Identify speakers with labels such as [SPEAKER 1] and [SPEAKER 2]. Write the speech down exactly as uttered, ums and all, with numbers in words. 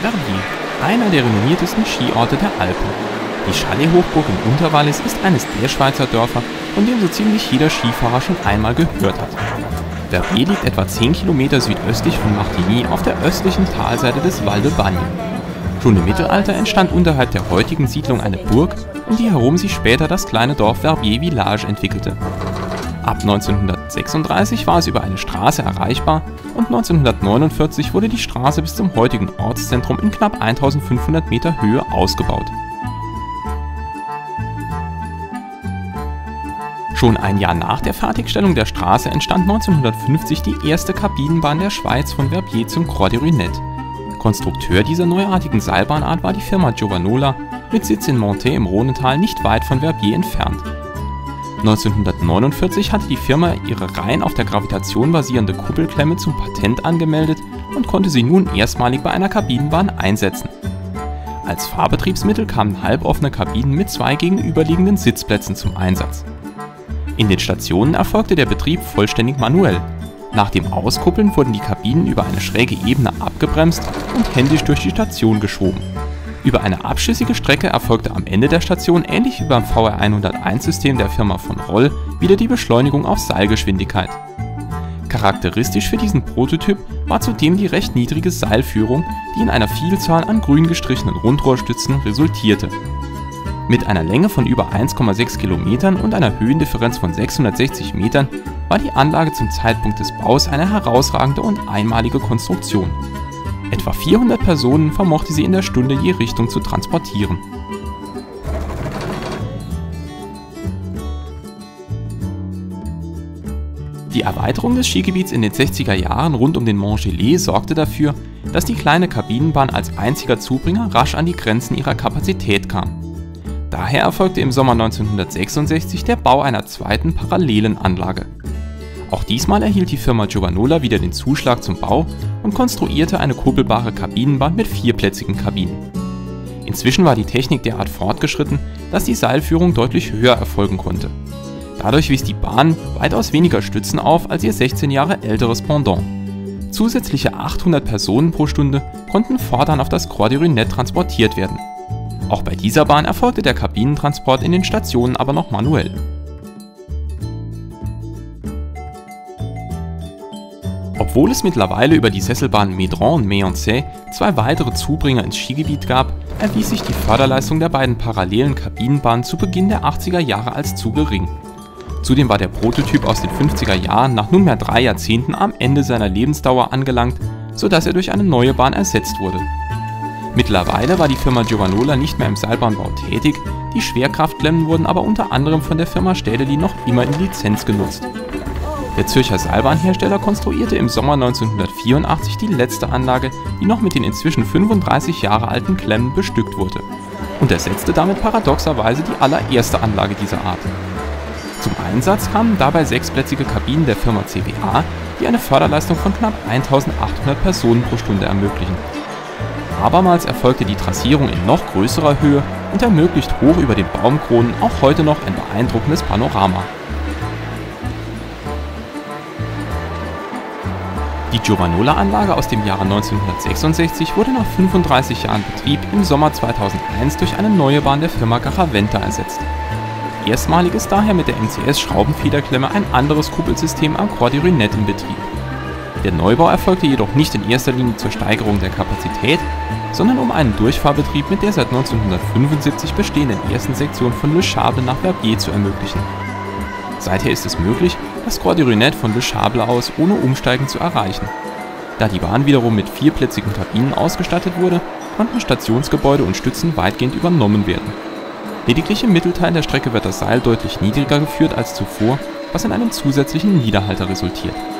[SPEAKER 1] Verbier, einer der renommiertesten Skiorte der Alpen. Die Chalet-Hochburg im Unterwallis ist eines der Schweizer Dörfer, von dem so ziemlich jeder Skifahrer schon einmal gehört hat. Verbier liegt etwa zehn Kilometer südöstlich von Martigny auf der östlichen Talseite des Val de Bagne. Schon im Mittelalter entstand unterhalb der heutigen Siedlung eine Burg, um die herum sich später das kleine Dorf Verbier Village entwickelte. Ab neunzehnhundertsechsunddreißig war es über eine Straße erreichbar und neunzehnhundertneunundvierzig wurde die Straße bis zum heutigen Ortszentrum in knapp eintausendfünfhundert Meter Höhe ausgebaut. Schon ein Jahr nach der Fertigstellung der Straße entstand neunzehnhundertfünfzig die erste Kabinenbahn der Schweiz von Verbier zum Croix de Runette. Konstrukteur dieser neuartigen Seilbahnart war die Firma Giovanola mit Sitz in Montet im Rhonetal nicht weit von Verbier entfernt. neunzehnhundertneunundvierzig hatte die Firma ihre rein auf der Gravitation basierende Kuppelklemme zum Patent angemeldet und konnte sie nun erstmalig bei einer Kabinenbahn einsetzen. Als Fahrbetriebsmittel kamen halboffene Kabinen mit zwei gegenüberliegenden Sitzplätzen zum Einsatz. In den Stationen erfolgte der Betrieb vollständig manuell. Nach dem Auskuppeln wurden die Kabinen über eine schräge Ebene abgebremst und händisch durch die Station geschoben. Über eine abschüssige Strecke erfolgte am Ende der Station, ähnlich wie beim V R hunderteins System der Firma von Roll, wieder die Beschleunigung auf Seilgeschwindigkeit. Charakteristisch für diesen Prototyp war zudem die recht niedrige Seilführung, die in einer Vielzahl an grün gestrichenen Rundrohrstützen resultierte. Mit einer Länge von über eins Komma sechs Kilometern und einer Höhendifferenz von sechshundertsechzig Metern war die Anlage zum Zeitpunkt des Baus eine herausragende und einmalige Konstruktion. Etwa vierhundert Personen vermochte sie in der Stunde je Richtung zu transportieren. Die Erweiterung des Skigebiets in den sechziger Jahren rund um den Mont Gelée sorgte dafür, dass die kleine Kabinenbahn als einziger Zubringer rasch an die Grenzen ihrer Kapazität kam. Daher erfolgte im Sommer neunzehnhundertsechsundsechzig der Bau einer zweiten parallelen Anlage. Auch diesmal erhielt die Firma Giovanola wieder den Zuschlag zum Bau und konstruierte eine kuppelbare Kabinenbahn mit vierplätzigen Kabinen. Inzwischen war die Technik derart fortgeschritten, dass die Seilführung deutlich höher erfolgen konnte. Dadurch wies die Bahn weitaus weniger Stützen auf als ihr sechzehn Jahre älteres Pendant. Zusätzliche achthundert Personen pro Stunde konnten fortan auf das Croix de Runette transportiert werden. Auch bei dieser Bahn erfolgte der Kabinentransport in den Stationen aber noch manuell. Obwohl es mittlerweile über die Sesselbahn Médran und Méancey zwei weitere Zubringer ins Skigebiet gab, erwies sich die Förderleistung der beiden parallelen Kabinenbahnen zu Beginn der achtziger Jahre als zu gering. Zudem war der Prototyp aus den fünfziger Jahren nach nunmehr drei Jahrzehnten am Ende seiner Lebensdauer angelangt, sodass er durch eine neue Bahn ersetzt wurde. Mittlerweile war die Firma Giovanola nicht mehr im Seilbahnbau tätig, die Schwerkraftklemmen wurden aber unter anderem von der Firma Städeli noch immer in Lizenz genutzt. Der Zürcher Seilbahnhersteller konstruierte im Sommer neunzehnhundertvierundachtzig die letzte Anlage, die noch mit den inzwischen fünfunddreißig Jahre alten Klemmen bestückt wurde, und ersetzte damit paradoxerweise die allererste Anlage dieser Art. Zum Einsatz kamen dabei sechsplätzige Kabinen der Firma C W A, die eine Förderleistung von knapp eintausendachthundert Personen pro Stunde ermöglichen. Abermals erfolgte die Trassierung in noch größerer Höhe und ermöglicht hoch über den Baumkronen auch heute noch ein beeindruckendes Panorama. Die Giovanola-Anlage aus dem Jahre neunzehnhundertsechsundsechzig wurde nach fünfunddreißig Jahren Betrieb im Sommer zweitausendeins durch eine neue Bahn der Firma Garaventa ersetzt. Erstmalig ist daher mit der M C S-Schraubenfederklemme ein anderes Kuppelsystem am Croix de Runette in Betrieb. Der Neubau erfolgte jedoch nicht in erster Linie zur Steigerung der Kapazität, sondern um einen Durchfahrbetrieb mit der seit neunzehnhundertfünfundsiebzig bestehenden ersten Sektion von Le Chable nach Verbier zu ermöglichen. Seither ist es möglich, das Croix de Runette von Le Chable aus ohne Umsteigen zu erreichen. Da die Bahn wiederum mit vierplätzigen Kabinen ausgestattet wurde, konnten Stationsgebäude und Stützen weitgehend übernommen werden. Lediglich im Mittelteil der Strecke wird das Seil deutlich niedriger geführt als zuvor, was in einem zusätzlichen Niederhalter resultiert.